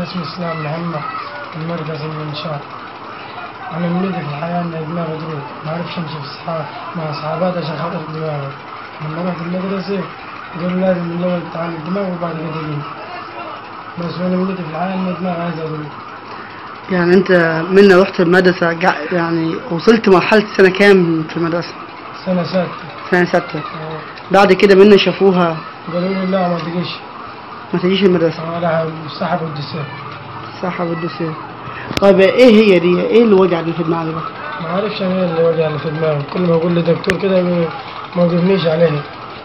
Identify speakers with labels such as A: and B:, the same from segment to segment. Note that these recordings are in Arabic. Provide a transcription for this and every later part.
A: اسمي اسلام محمد من مركز المنشار. انا من في الحياه ان دماغي ضروب، ما اعرفش امشي في الصحراء مع اصحاباتي عشان خاطر دماغي. لما رحت المدرسه قالوا لازم من الاول تعالج الدماغ وبعد كده تجي. بس وانا من في الحياه ان دماغي عايزه ضروب.
B: يعني انت من رحت المدرسة يعني وصلت مرحلة سنة كام في المدرسة؟
A: سنه سادسه.
B: سنة 6. بعد كده منا شافوها
A: قالوا لي لا ما تجيش.
B: ما تجيش المدرسة.
A: راح سحبوا الدسام.
B: سحبوا الدوسير. طيب ايه هي دي؟ ايه اللي وجع اللي في دماغك بقى؟
A: ما اعرفش انا ايه اللي وجع اللي في دماغي، كل ما اقول لدكتور كده ما يجبنيش عليه.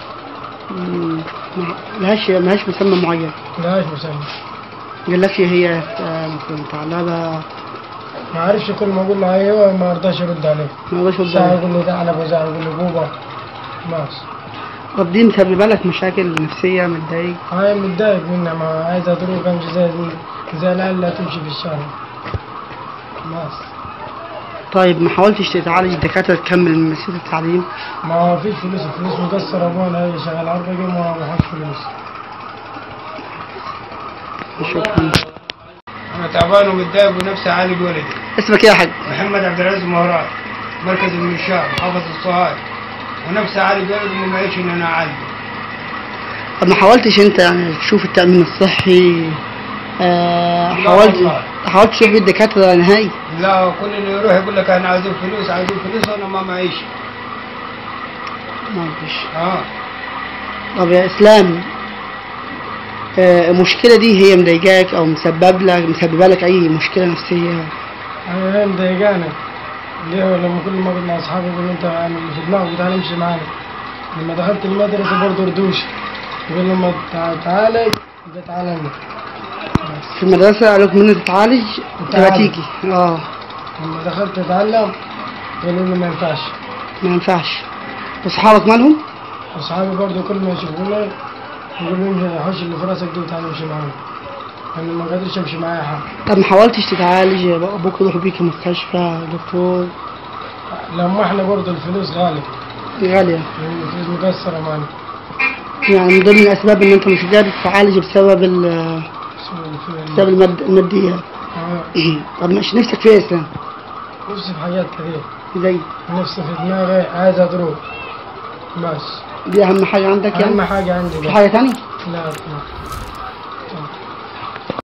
B: ملهاش مسمى معين.
A: ملهاش مسمى.
B: قال لك هي مثلا ثعلبة.
A: ما اعرفش، كل ما اقول له ايوه ما رضاش يرد عليه.
B: ما رضاش يرد
A: ساعة
B: عليه.
A: يقول لي ثعلب وساعة يقول لي بوبا. بس.
B: طب دي مسببة لك مشاكل نفسية، متضايق؟
A: هاي متضايق منها، ما عايز اضرب امشي زي العيال اللي تمشي في الشارع. بس.
B: طيب ما حاولتش تتعالج الدكاترة تكمل من مسيرة التعليم؟
A: ما فيش فلوس، الفلوس مقصرة. ابونا شغال 4 جيم وما معهوش فلوس.
B: شكرا.
A: انا تعبان ومتضايق ونفسي اعالج ولدي.
B: اسمك ايه يا حاج؟
A: محمد عبد العزيز مهرات، مركز المنشار، محافظة الصهاينة. ونفسي اعالج ولدي وما معيش ان انا اعالجه.
B: طب ما حاولتش انت يعني تشوف التأمين الصحي؟ حاولت تشوف الدكاترة نهائي؟
A: لا، كل اللي يروح يقول لك احنا عايزين فلوس عايزين فلوس، وانا ما معيش.
B: ما فيش.
A: طب
B: يا اسلام، المشكلة دي هي مضايقاك او مسببة لك اي مشكلة نفسية؟
A: انا مضايقاني. ليه؟ لما كل ما اقعد مع اصحابي يقولوا انت في دماغك تعالى امشي معانا. لما دخلت المدرسة برضه ردوش، يقول لما تعالى يبقى تعالى انت.
B: في المدرسة قالوا لك من تتعالج تبقى تيجي.
A: لما دخلت اتعلم قالوا لي ما ينفعش.
B: ما ينفعش. واصحابك مالهم؟
A: اصحابي برضه كل ما يشوفوني يقولوا لي حوش اللي في راسك دي وتعالى امشي معانا. انا ما قادرش امشي معايا حد.
B: طب ما حاولتش تتعالج؟ ابوك يروح بيك المستشفى دكتور؟
A: لما احنا برضه الفلوس غالية.
B: غالية.
A: الفلوس مكسرة معانا.
B: يعني من ضمن الاسباب ان انت مش قادر تتعالج بسبب الماديات. طب مش نفسك في ايه يا اسلام؟
A: نفسي في حاجات كتير.
B: زي؟
A: نفسي في دماغي عايز اضرب. بس.
B: دي اهم حاجة عندك يعني؟
A: اهم حاجة عندي.
B: في حاجة تانية؟
A: لا.